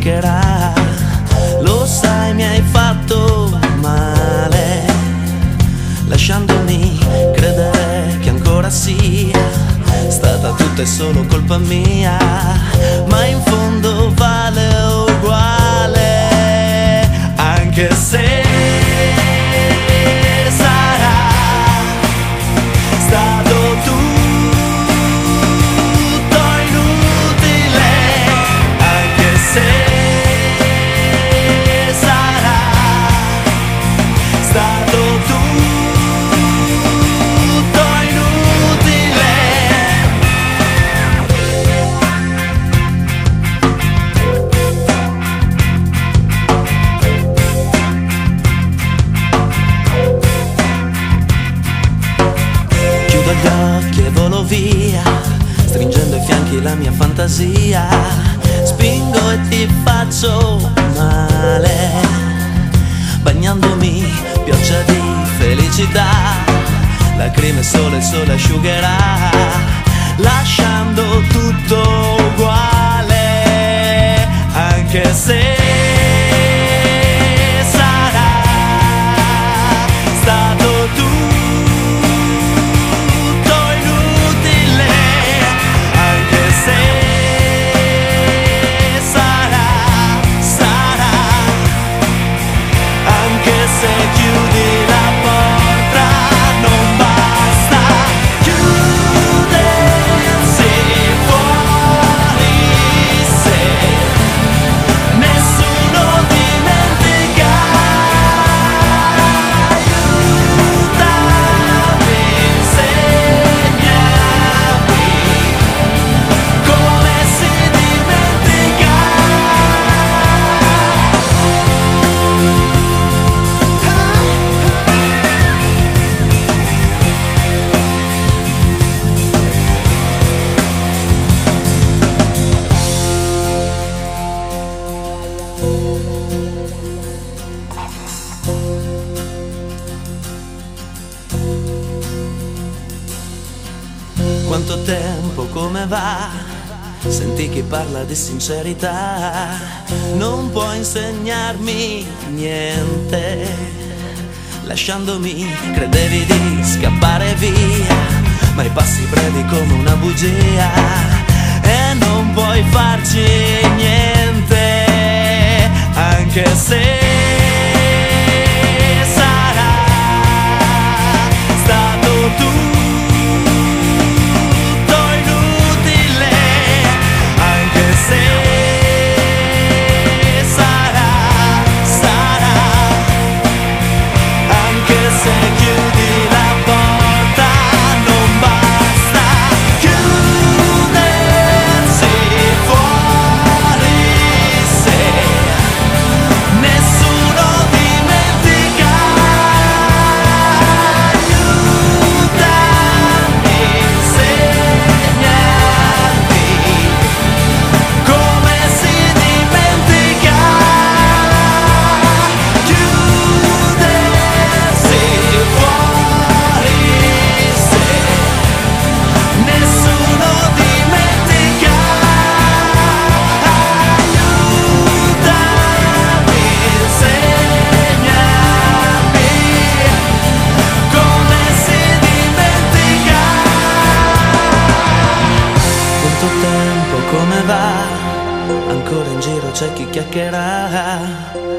chiacchierà. Lo sai, mi hai fatto male, lasciandomi credere che ancora sia stata tutta e solo colpa mia, ma in fondo vale uguale, anche se sarà stato tutto inutile, anche se sarà stato tutto inutile. Chiudo gli occhi e volo via, stringendo ai fianchi la mia fantasia. Spingo e ti faccio male, bagnandomi pioggia di felicità. Lacrime sole, il sole asciugherà, lasciando tutto uguale, anche se sarà stato tutto inutile, anche se sarà, anche se chiudi la porta non basta chiudersi fuori se nessuno dimentica. Aiutami, insegnami come si dimentica. Quanto tempo, come va? Senti chi parla di sincerità, non può insegnarmi niente, lasciandomi credevi di scappare via, ma i passi brevi come una bugia e non puoi farci niente, anche se sarà stato tutto inutile, anche se sarà, anche se chiudi la porta non basta chiudersi fuori se nessuno dimentica. Aiutami, insegnami come si dimentica. Chiudersi fuori se nessuno dimentica. Aiutami, insegnami come si dimentica. Quanto tempo, come va? Ancora in giro c'è chi chiacchierà,